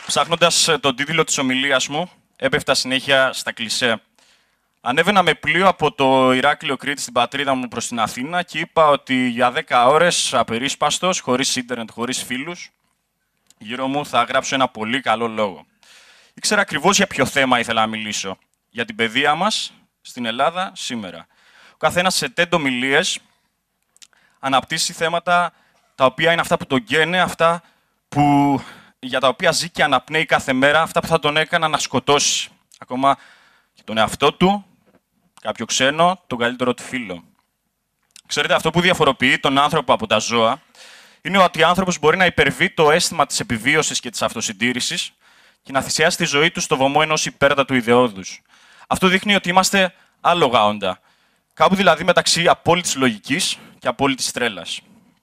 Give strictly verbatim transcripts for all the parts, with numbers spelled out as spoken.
Ψάχνοντας τον τίτλο της ομιλίας μου, έπεφτα συνέχεια στα κλισέ. Ανέβαινα με πλοίο από το Ηράκλειο Κρήτη στην πατρίδα μου προς την Αθήνα και είπα ότι για δέκα ώρες, απερίσπαστος, χωρίς ίντερνετ, χωρίς φίλους, γύρω μου θα γράψω ένα πολύ καλό λόγο. Ήξερα ακριβώς για ποιο θέμα ήθελα να μιλήσω. Για την παιδεία μας στην Ελλάδα σήμερα. Ο καθένας σε TED ομιλίες αναπτύσσει θέματα τα οποία είναι αυτά που τον καίνε, αυτά που, για τα οποία ζει και αναπνέει κάθε μέρα, αυτά που θα τον έκαναν να σκοτώσει. Ακόμα και τον εαυτό του, κάποιο ξένο, τον καλύτερο του φίλο. Ξέρετε, αυτό που διαφοροποιεί τον άνθρωπο από τα ζώα είναι ότι ο άνθρωπος μπορεί να υπερβεί το αίσθημα της επιβίωσης και της αυτοσυντήρησης και να θυσιάσει τη ζωή του στο βωμό ενός υπέρτατου ιδεώδους. Αυτό δείχνει ότι είμαστε άλογα όντα. Κάπου δηλαδή μεταξύ απόλυτης λογικής και απόλυτης τρέλας.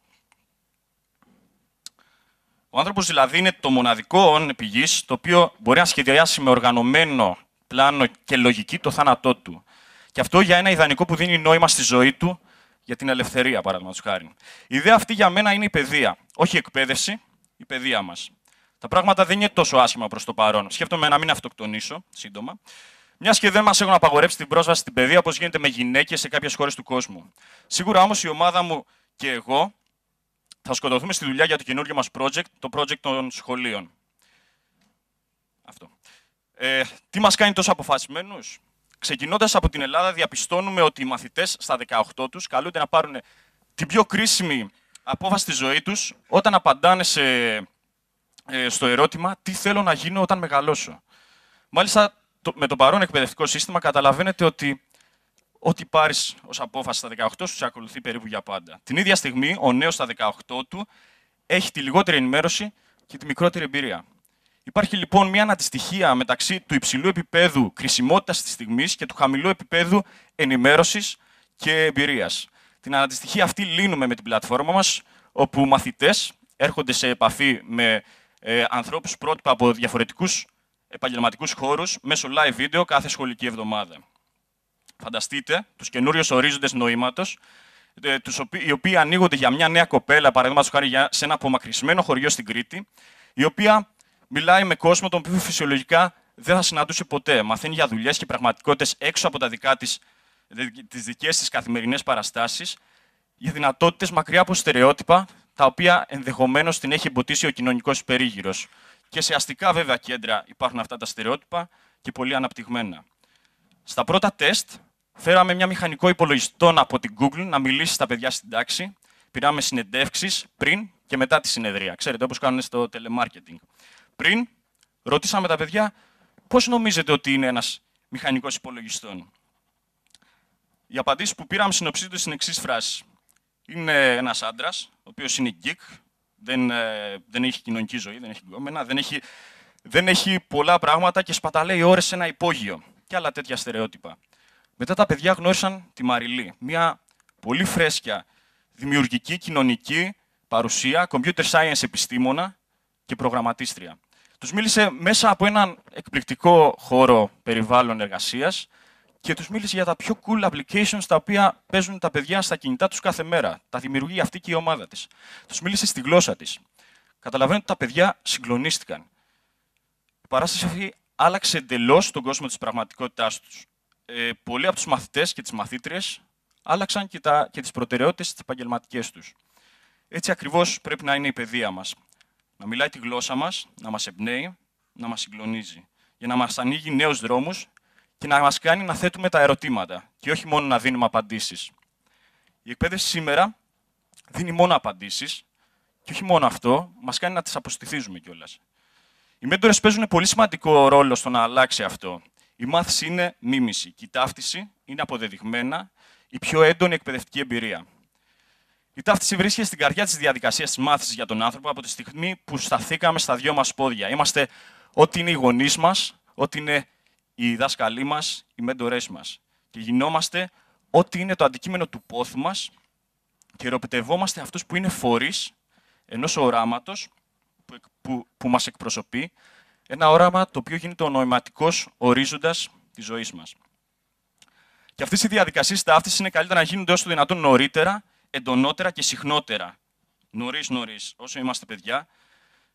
Ο άνθρωπος δηλαδή είναι το μοναδικό όν επί γης, το οποίο μπορεί να σχεδιάσει με οργανωμένο πλάνο και λογική το θάνατό του. Και αυτό για ένα ιδανικό που δίνει νόημα στη ζωή του, για την ελευθερία, παραδείγματος χάρη. Η ιδέα αυτή για μένα είναι η παιδεία. Όχι η εκπαίδευση, η παιδεία μας. Τα πράγματα δεν είναι τόσο άσχημα προς το παρόν. Σκέφτομαι να μην αυτοκτονήσω σύντομα. Μιας και δεν μας έχουν απαγορεύσει την πρόσβαση στην παιδεία, όπως γίνεται με γυναίκες σε κάποιες χώρες του κόσμου. Σίγουρα όμως η ομάδα μου και εγώ θα σκοτωθούμε στη δουλειά για το καινούργιο μας project, το project των σχολείων. Αυτό. Ε, τι μας κάνει τόσο αποφασισμένους? Ξεκινώντας από την Ελλάδα, διαπιστώνουμε ότι οι μαθητές στα δεκαοκτώ τους καλούνται να πάρουν την πιο κρίσιμη απόφαση στη ζωή τους όταν απαντάνε σε, ε, στο ερώτημα «Τι θέλω να γίνω όταν μεγαλώσω?». Μάλιστα, το, με το παρόν εκπαιδευτικό σύστημα καταλαβαίνετε ότι ό,τι πάρεις ως απόφαση στα δεκαοκτώ σου σε ακολουθεί περίπου για πάντα. Την ίδια στιγμή, ο νέος στα δεκαοκτώ του έχει τη λιγότερη ενημέρωση και τη μικρότερη εμπειρία. Υπάρχει λοιπόν μια αναντιστοιχία μεταξύ του υψηλού επίπεδου κρισιμότητας της στιγμής και του χαμηλού επίπεδου ενημέρωσης και εμπειρίας. Την αναντιστοιχία αυτή λύνουμε με την πλατφόρμα μας, όπου μαθητές έρχονται σε επαφή με ε, ανθρώπους πρότυπα από διαφορετικούς επαγγελματικούς χώρους μέσω live video κάθε σχολική εβδομάδα. Φανταστείτε τους καινούριους ορίζοντες νοήματος, ε, τους οποίοι, οι οποίοι ανοίγονται για μια νέα κοπέλα, παραδείγματος χάρη σε ένα απομακρυσμένο χωριό στην Κρήτη, η οποία μιλάει με κόσμο τον οποίο φυσιολογικά δεν θα συναντούσε ποτέ. Μαθαίνει για δουλειές και πραγματικότητες έξω από τα δικά της, τις δικές της καθημερινές παραστάσεις, για δυνατότητες μακριά από στερεότυπα, τα οποία ενδεχομένως την έχει εμποτίσει ο κοινωνικός περίγυρος. Και σε αστικά βέβαια κέντρα υπάρχουν αυτά τα στερεότυπα και πολύ αναπτυγμένα. Στα πρώτα τεστ φέραμε μια μηχανικό υπολογιστών από την Google να μιλήσει στα παιδιά στην τάξη. Πήραμε συνεντεύξεις πριν και μετά τη συνεδρία. Ξέρετε, όπως κάνουν στο telemarketing. Πριν, ρωτήσαμε τα παιδιά πώς νομίζετε ότι είναι ένας μηχανικός υπολογιστών. Οι απαντήσεις που πήραμε συνοψίζονται στην εξής φράση. Είναι ένας άντρας, ο οποίος είναι geek, δεν, ε, δεν έχει κοινωνική ζωή, δεν έχει γκόμενα, δεν έχει, δεν έχει πολλά πράγματα και σπαταλάει ώρες σε ένα υπόγειο και άλλα τέτοια στερεότυπα. Μετά τα παιδιά γνώρισαν τη Μαριλή, μια πολύ φρέσκια, δημιουργική, κοινωνική παρουσία, computer science επιστήμονα και προγραμματίστρια. Τους μίλησε μέσα από έναν εκπληκτικό χώρο περιβάλλον εργασίας και τους μίλησε για τα πιο cool applications τα οποία παίζουν τα παιδιά στα κινητά τους κάθε μέρα. Τα δημιουργεί αυτή και η ομάδα της. Τους μίλησε στη γλώσσα της. Καταλαβαίνετε ότι τα παιδιά συγκλονίστηκαν. Η παράσταση αυτή άλλαξε εντελώς τον κόσμο της πραγματικότητάς τους. Ε, πολλοί από τους μαθητές και τις μαθήτριες άλλαξαν και, τα, και τις προτεραιότητες τις επαγγελματικές τους. Έτσι ακριβώς πρέπει να είναι η παιδεία μας. Να μιλάει τη γλώσσα μας, να μας εμπνέει, να μας συγκλονίζει. Για να μας ανοίγει νέους δρόμους και να μας κάνει να θέτουμε τα ερωτήματα και όχι μόνο να δίνουμε απαντήσεις. Η εκπαίδευση σήμερα δίνει μόνο απαντήσεις και όχι μόνο αυτό, μας κάνει να τις αποστηθίζουμε κιόλας. Οι μέντορες παίζουν πολύ σημαντικό ρόλο στο να αλλάξει αυτό. Η μάθηση είναι μίμηση και η ταύτιση είναι αποδεδειγμένα η πιο έντονη εκπαιδευτική εμπειρία. Η ταύτιση βρίσκεται στην καρδιά της διαδικασίας της μάθησης για τον άνθρωπο από τη στιγμή που σταθήκαμε στα δυο μας πόδια. Είμαστε ό,τι είναι οι γονείς μας, ό,τι είναι οι δάσκαλοι μας, οι μέντορές μας. Και γινόμαστε ό,τι είναι το αντικείμενο του πόθου μας και ερωτευόμαστε αυτούς που είναι φορείς ενός οράματος που, που, που μας εκπροσωπεί, ένα όραμα το οποίο γίνεται ο νοηματικός ορίζοντας της ζωής μας. Και αυτές οι διαδικασίες ταύτισης είναι καλύτερα να γίνονται όσο δυνατόν νωρίτερα, εντονότερα και συχνότερα. Νωρίς, νωρίς, όσο είμαστε παιδιά,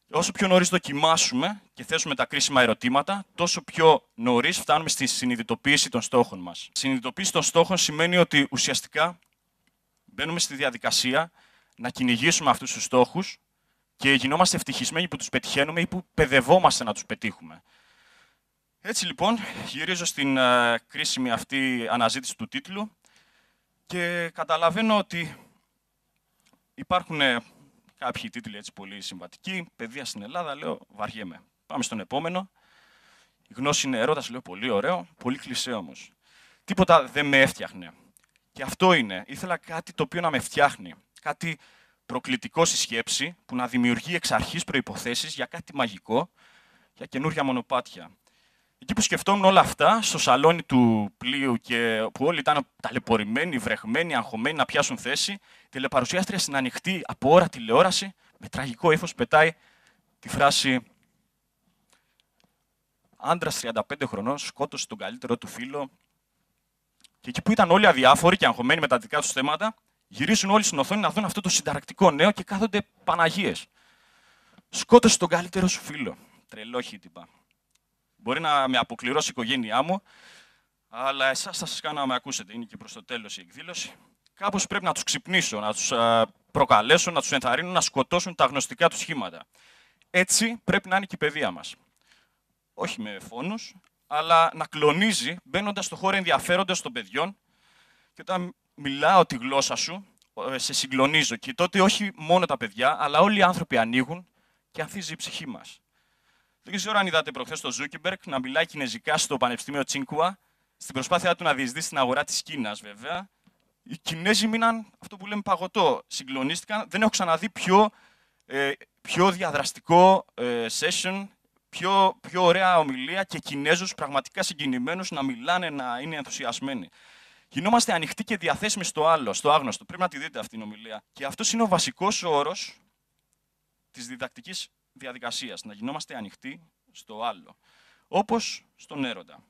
Όσο πιο νωρίς δοκιμάσουμε και θέσουμε τα κρίσιμα ερωτήματα, τόσο πιο νωρίς φτάνουμε στη συνειδητοποίηση των στόχων μας. Συνειδητοποίηση των στόχων σημαίνει ότι ουσιαστικά μπαίνουμε στη διαδικασία να κυνηγήσουμε αυτούς τους στόχους και γινόμαστε ευτυχισμένοι που τους πετυχαίνουμε ή που παιδευόμαστε να τους πετύχουμε. Έτσι λοιπόν, γυρίζω στην uh, κρίσιμη αυτή αναζήτηση του τίτλου και καταλαβαίνω ότι υπάρχουν uh, κάποιοι τίτλοι έτσι πολύ συμβατικοί. Παιδεία στην Ελλάδα, λέω, βαριέμαι. Πάμε στον επόμενο. Η γνώση είναι έρωτας, λέω, πολύ ωραίο, πολύ κλισέ όμως. Τίποτα δεν με έφτιαχνε. Και αυτό είναι. Ήθελα κάτι το οποίο να με φτιάχνει. Κάτι προκλητικό στη σκέψη, που να δημιουργεί εξ αρχής προϋποθέσεις για κάτι μαγικό, για καινούργια μονοπάτια. Εκεί που σκεφτόμουν όλα αυτά, στο σαλόνι του πλοίου και που όλοι ήταν ταλαιπωρημένοι, βρεχμένοι, αγχωμένοι να πιάσουν θέση, η τηλεπαρουσιάστρια στην ανοιχτή από ώρα τηλεόραση, με τραγικό ύφος, πετάει τη φράση «Άντρας τριάντα πέντε χρονών σκότωσε τον καλύτερό του φίλο». Και εκεί που ήταν όλοι αδιάφοροι και αγχωμένοι με τα δικά τους θέματα, γυρίζουν όλοι στην οθόνη να δουν αυτό το συνταρακτικό νέο και κάθονται Παναγίες. «Σκότωσε τον καλύτερό σου φίλο». Τρελό χύτυπα. Μπορεί να με αποκληρώσει η οικογένειά μου, αλλά εσάς θα σας κάνω να με ακούσετε. Είναι και προς το τέλος η εκδήλωση. Κάπως πρέπει να τους ξυπνήσω, να τους προκαλέσω, να τους ενθαρρύνω να σκοτώσουν τα γνωστικά τους σχήματα. Έτσι πρέπει να είναι και η παιδεία μας. Όχι με φόνους, αλλά να κλονίζει μπαίνοντας στο χώρο ενδιαφέροντος των παιδιών και όταν μιλάω τη γλώσσα σου, σε συγκλονίζω. Και τότε όχι μόνο τα παιδιά, αλλά όλοι οι άνθρωποι ανοίγουν και ανθίζει η ψυχή μας. Δεν ξέρω αν είδατε προχθές τον Ζούκεμπεργκ να μιλάει κινεζικά στο Πανεπιστήμιο Τσίνκουα, στην προσπάθειά του να διεισδύσει στην αγορά της Κίνας, βέβαια. Οι Κινέζοι μείναν αυτό που λέμε παγωτό. Συγκλονίστηκαν. Δεν έχω ξαναδεί πιο, ε, πιο διαδραστικό ε, session, πιο, πιο ωραία ομιλία και Κινέζους πραγματικά συγκινημένους να μιλάνε, να είναι ενθουσιασμένοι. Γινόμαστε ανοιχτοί και διαθέσιμοι στο άλλο, στο άγνωστο. Πρέπει να τη δείτε αυτή την ομιλία. Και αυτός είναι ο βασικός όρος της διδακτικής διαδικασίας, να γινόμαστε ανοιχτοί στο άλλο, όπως στον έρωτα.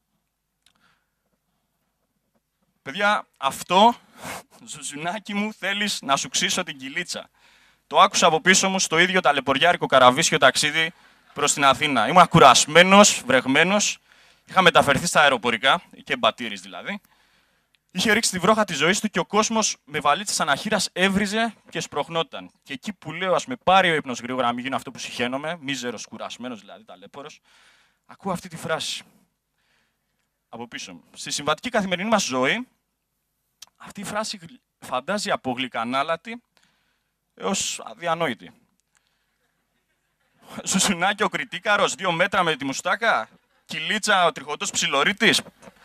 Παιδιά, αυτό, ζουζουνάκι μου, θέλεις να σου ξύσω την κυλίτσα. Το άκουσα από πίσω μου στο ίδιο ταλαιπωριάρικο καραβίσιο ταξίδι προς την Αθήνα. Ήμουν κουρασμένος, βρεγμένος, είχα μεταφερθεί στα αεροπορικά, και μπατήρης δηλαδή. Είχε ρίξει τη βρόχα της ζωής του και ο κόσμος με βαλίτσες αναχείρας έβριζε και σπροχνόταν. Και εκεί που λέω, ας με πάρει ο ύπνος γρήγορα να μην γίνω αυτό που συχαίνομαι, μίζερος, κουρασμένος δηλαδή, ταλέπωρος, ακούω αυτή τη φράση από πίσω μου. Στη συμβατική καθημερινή μας ζωή, αυτή η φράση φαντάζει από γλυκανάλατη έως αδιανόητη. Ζουσουνάκι ο κριτίκαρος, δύο μέτρα με τη μουστάκα, κυλίτσα ο τριχωτός ψιλορίτης.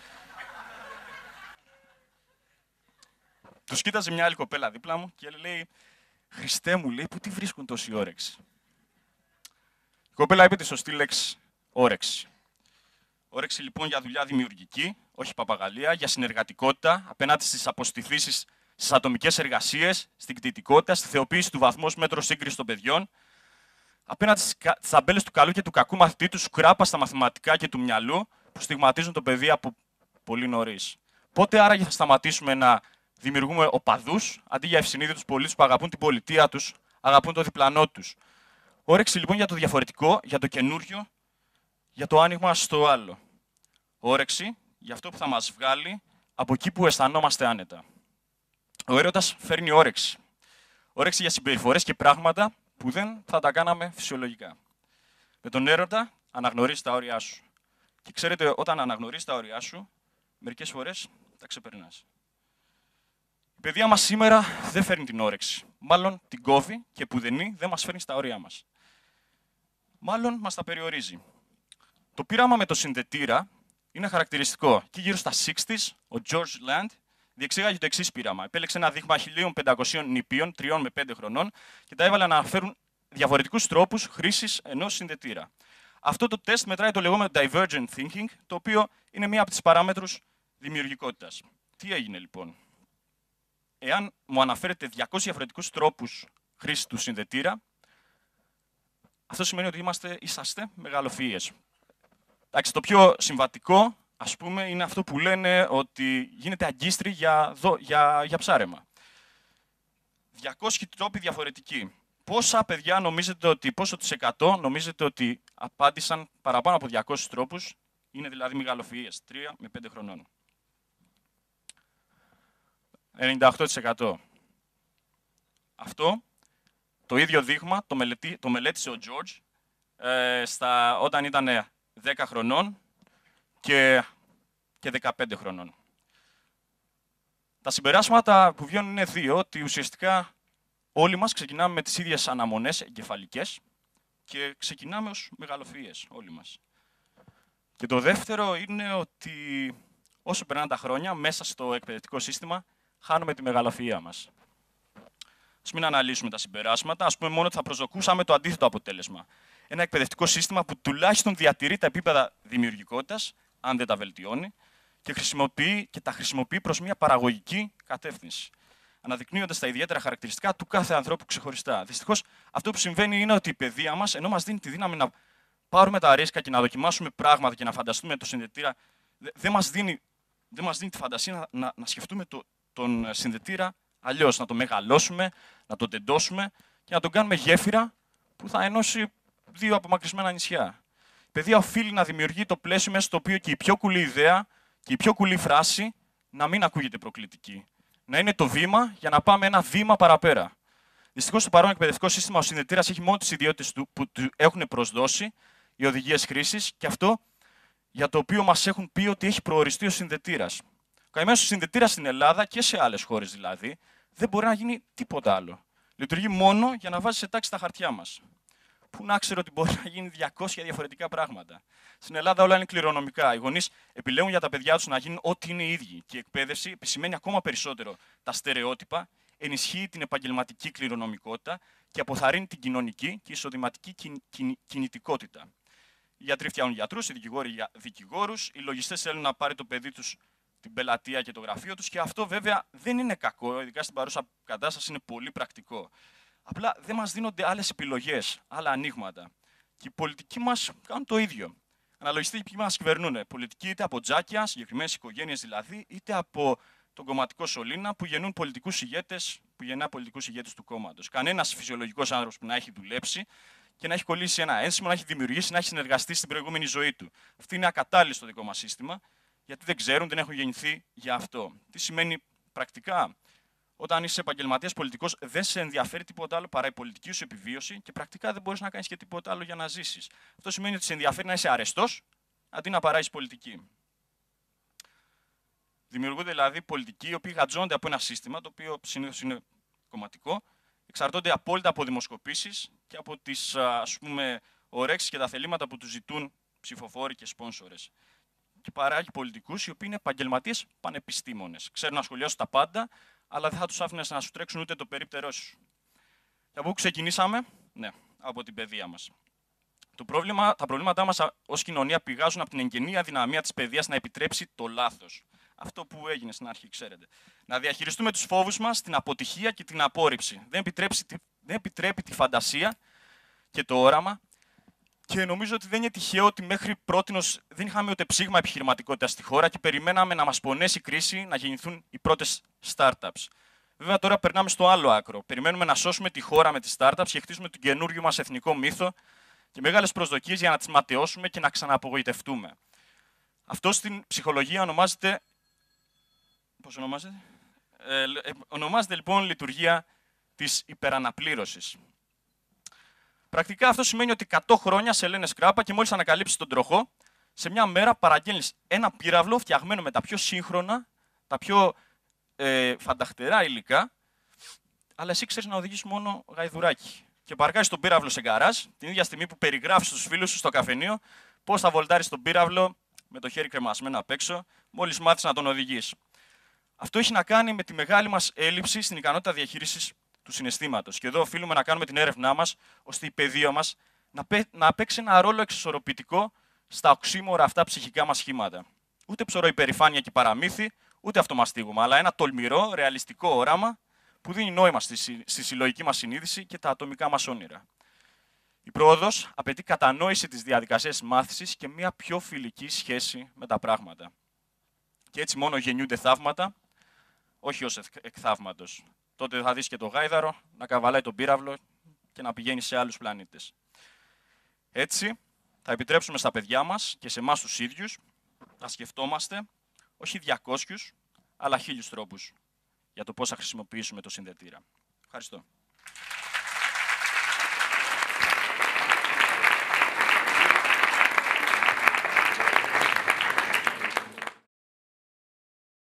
Τους κοίταζε μια άλλη κοπέλα δίπλα μου και λέει «Χριστέ μου», λέει, «πού τη βρίσκουν τόση όρεξη». Η κοπέλα είπε τη σωστή λέξη «όρεξη». Όρεξη λοιπόν για δουλειά δημιουργική, όχι παπαγαλία, για συνεργατικότητα απέναντι στις αποστηθήσεις, στις ατομικές εργασίες, στην κτητικότητα, στη θεοποίηση του βαθμού ως μέτρο σύγκρισης των παιδιών, απέναντι στις ταμπέλες του καλού και του κακού μαθητή, του σκράπα στα μαθηματικά και του μυαλού που στιγματίζουν το παιδί από πολύ νωρίς. Πότε άραγε θα σταματήσουμε να δημιουργούμε οπαδούς, αντί για ευσυνείδητους πολίτες που αγαπούν την πολιτεία τους, αγαπούν το διπλανό τους. Όρεξη λοιπόν για το διαφορετικό, για το καινούριο, για το άνοιγμα στο άλλο. Όρεξη για αυτό που θα μας βγάλει από εκεί που αισθανόμαστε άνετα. Ο έρωτας φέρνει όρεξη. Όρεξη για συμπεριφορές και πράγματα που δεν θα τα κάναμε φυσιολογικά. Με τον έρωτα αναγνωρίζεις τα όρια σου. Και ξέρετε, όταν αναγνωρίζεις τα όρια σου, μερικές φορές τα ξεπερνάς. Η παιδεία μας σήμερα δεν φέρνει την όρεξη. Μάλλον την κόβει και πουδενή δεν μας φέρνει στα όρια μας. Μάλλον μας τα περιορίζει. Το πείραμα με το συνδετήρα είναι χαρακτηριστικό. Εκεί γύρω στα εξήντα, ο George Land διεξήγαγε το εξής πείραμα. Επέλεξε ένα δείγμα χίλια πεντακοσίων νηπίων, τριών με πέντε χρονών, και τα έβαλε να αναφέρουν διαφορετικούς τρόπους χρήσης ενός συνδετήρα. Αυτό το τεστ μετράει το λεγόμενο divergent thinking, το οποίο είναι μία από τις παράμετρους δημιουργικότητας. Τι έγινε λοιπόν? Εάν μου αναφέρετε διακόσιους διαφορετικούς τρόπους χρήσης του συνδετήρα, αυτό σημαίνει ότι είμαστε, είσαστε μεγαλοφυΐες. Εντάξει, το πιο συμβατικό, ας πούμε, είναι αυτό που λένε ότι γίνεται αγκίστρι για, δο, για, για ψάρεμα. διακόσιοι τρόποι διαφορετικοί. πόσα παιδιά νομίζετε ότι, πόσο της εκατό νομίζετε ότι απάντησαν παραπάνω από διακόσιους τρόπους, είναι δηλαδή μεγαλοφυΐες, τρία με πέντε χρονών. ενενήντα οκτώ τοις εκατό. Αυτό το ίδιο δείγμα το, μελετή, το μελέτησε ο George ε, στα, όταν ήταν δέκα χρονών και, και δεκαπέντε χρονών. Τα συμπεράσματα που βγαίνουν είναι δύο, ότι ουσιαστικά όλοι μας ξεκινάμε με τις ίδιες αναμονές εγκεφαλικές και ξεκινάμε ως μεγαλοφυΐες όλοι μας. Και το δεύτερο είναι ότι όσο περνάνε τα χρόνια, μέσα στο εκπαιδευτικό σύστημα, χάνουμε τη μεγαλοφυΐα μας. Ας μην αναλύσουμε τα συμπεράσματα, ας πούμε μόνο ότι θα προσδοκούσαμε το αντίθετο αποτέλεσμα. Ένα εκπαιδευτικό σύστημα που τουλάχιστον διατηρεί τα επίπεδα δημιουργικότητας, αν δεν τα βελτιώνει, και, χρησιμοποιεί, και τα χρησιμοποιεί προς μια παραγωγική κατεύθυνση, αναδεικνύοντας τα ιδιαίτερα χαρακτηριστικά του κάθε ανθρώπου ξεχωριστά. Δυστυχώς, αυτό που συμβαίνει είναι ότι η παιδεία μας, ενώ μας δίνει τη δύναμη να πάρουμε τα ρίσκα και να δοκιμάσουμε πράγματα και να φανταστούμε το συνδετήρα, δεν μας δίνει, δεν μας δίνει τη φαντασία να, να, να σκεφτούμε το, τον συνδετήρα αλλιώς, να τον μεγαλώσουμε, να τον τεντώσουμε και να τον κάνουμε γέφυρα που θα ενώσει δύο απομακρυσμένα νησιά. Η παιδεία οφείλει να δημιουργεί το πλαίσιο μέσα στο οποίο και η πιο κουλή ιδέα και η πιο κουλή φράση να μην ακούγεται προκλητική. Να είναι το βήμα για να πάμε ένα βήμα παραπέρα. Δυστυχώς, στο παρόν εκπαιδευτικό σύστημα, ο συνδετήρας έχει μόνο τις ιδιότητες του που του έχουν προσδώσει οι οδηγίες χρήσης και αυτό για το οποίο μας έχουν πει ότι έχει προοριστεί ο συνδετήρας. Ο καημένος συνδετήρας στην Ελλάδα και σε άλλες χώρες δηλαδή δεν μπορεί να γίνει τίποτα άλλο. Λειτουργεί μόνο για να βάζει σε τάξη τα χαρτιά μας. Πού να ξέρω ότι μπορεί να γίνει διακόσια διαφορετικά πράγματα. Στην Ελλάδα όλα είναι κληρονομικά. Οι γονείς επιλέγουν για τα παιδιά τους να γίνουν ό,τι είναι οι ίδιοι. Και η εκπαίδευση επισημαίνει ακόμα περισσότερο τα στερεότυπα, ενισχύει την επαγγελματική κληρονομικότητα και αποθαρρύνει την κοινωνική και εισοδηματική κιν, κιν, κινητικότητα. Οι γιατροί φτιάχνουν γιατρούς, οι δικηγόροι για δικηγόρους, οι λογιστές θέλουν να πάρει το παιδί τους την πελατεία και το γραφείο τους και αυτό βέβαια δεν είναι κακό, ειδικά στην παρούσα κατάσταση είναι πολύ πρακτικό. Απλά δεν μας δίνονται άλλες επιλογές, άλλα ανοίγματα. Και οι πολιτικοί μας κάνουν το ίδιο. Αναλογιστείτε ποιοι μας κυβερνούν. Πολιτικοί είτε από τζάκια, συγκεκριμένες οικογένειες δηλαδή, είτε από τον κομματικό σωλήνα που γεννούν πολιτικούς ηγέτες, που γεννά πολιτικούς ηγέτες του κόμματος. Κανένας φυσιολογικός άνθρωπος που να έχει δουλέψει και να έχει κολλήσει ένα ένσημο, να έχει δημιουργήσει, να έχει συνεργαστεί στην προηγούμενη ζωή του. Αυτό είναι ακατάλληλο στο δικό μας σύστημα, γιατί δεν ξέρουν, δεν έχουν γεννηθεί για αυτό. Τι σημαίνει πρακτικά? Όταν είσαι επαγγελματίας πολιτικός, δεν σε ενδιαφέρει τίποτα άλλο παρά η πολιτική σου επιβίωση και πρακτικά δεν μπορείς να κάνεις και τίποτα άλλο για να ζήσεις. Αυτό σημαίνει ότι σε ενδιαφέρει να είσαι αρεστός αντί να παράγεις πολιτική. Δημιουργούνται δηλαδή πολιτικοί οι οποίοι γατζώνται από ένα σύστημα, το οποίο συνήθως είναι κομματικό, εξαρτώνται απόλυτα από δημοσκοπήσεις και από τις ας πούμε ορέξεις και τα θελήματα που τους ζητούν ψηφοφόροι και σπόνσορες. Και παράγει πολιτικούς οι οποίοι είναι επαγγελματίες πανεπιστήμονες. Ξέρουν να σχολιάσουν τα πάντα, αλλά δεν θα τους άφηνες να σου τρέξουν ούτε το περίπτερό σου. Και από πού ξεκινήσαμε? Ναι, από την παιδεία μας. Το πρόβλημα, τα προβλήματά μας ως κοινωνία πηγάζουν από την εγγενή αδυναμία της παιδείας να επιτρέψει το λάθος. Αυτό που έγινε στην αρχή, ξέρετε. Να διαχειριστούμε τους φόβους μας, την αποτυχία και την απόρριψη. Δεν, δεν επιτρέπει τη φαντασία και το όραμα. Και νομίζω ότι δεν είναι τυχαίο ότι μέχρι πρότινος δεν είχαμε ούτε ψήγμα επιχειρηματικότητα στη χώρα και περιμέναμε να μας πονέσει η κρίση να γεννηθούν οι πρώτες startups. Βέβαια, τώρα περνάμε στο άλλο άκρο. Περιμένουμε να σώσουμε τη χώρα με τις startups και χτίσουμε τον καινούριο μας εθνικό μύθο και μεγάλες προσδοκίες για να τις ματαιώσουμε και να ξανααπογοητευτούμε. Αυτό στην ψυχολογία ονομάζεται. Πώς ονομάζεται? Ε, ονομάζεται λοιπόν λειτουργία της υπεραναπλήρωσης. Πρακτικά αυτό σημαίνει ότι εκατό χρόνια σε λένε σκράπα και μόλις ανακαλύψεις τον τροχό, σε μια μέρα παραγγέλνεις ένα πύραυλο φτιαγμένο με τα πιο σύγχρονα, τα πιο ε, φανταχτερά υλικά, αλλά εσύ ξέρεις να οδηγείς μόνο γαϊδουράκι. Και παρκάζεις τον πύραυλο σε γκαράζ, την ίδια στιγμή που περιγράφεις στους φίλους σου στο καφενείο πώς θα βολτάρεις τον πύραυλο με το χέρι κρεμασμένο απ' έξω, μόλις μάθεις να τον οδηγείς. Αυτό έχει να κάνει με τη μεγάλη μας έλλειψη στην ικανότητα διαχείρισης του συναισθήματος. Και εδώ οφείλουμε να κάνουμε την έρευνά μας, ώστε η παιδεία μας να, πέ, να παίξει ένα ρόλο εξισορροπητικό στα οξύμορα αυτά ψυχικά μας σχήματα. Ούτε ψωροϊπερηφάνεια και παραμύθι, ούτε αυτομαστίγωμα, αλλά ένα τολμηρό, ρεαλιστικό όραμα που δίνει νόημα στη, στη συλλογική μας συνείδηση και τα ατομικά μας όνειρα. Η πρόοδος απαιτεί κατανόηση της διαδικασίας μάθησης και μια πιο φιλική σχέση με τα πράγματα. Και έτσι μόνο γεννιούνται θαύματα, όχι ως εκ θαύματος. Τότε θα δεις και το γάιδαρο να καβαλάει τον πύραυλο και να πηγαίνει σε άλλους πλανήτες. Έτσι, θα επιτρέψουμε στα παιδιά μας και σε εμάς τους ίδιους να σκεφτόμαστε όχι διακόσιους, αλλά χίλιους τρόπους για το πώς θα χρησιμοποιήσουμε το συνδετήρα. Ευχαριστώ.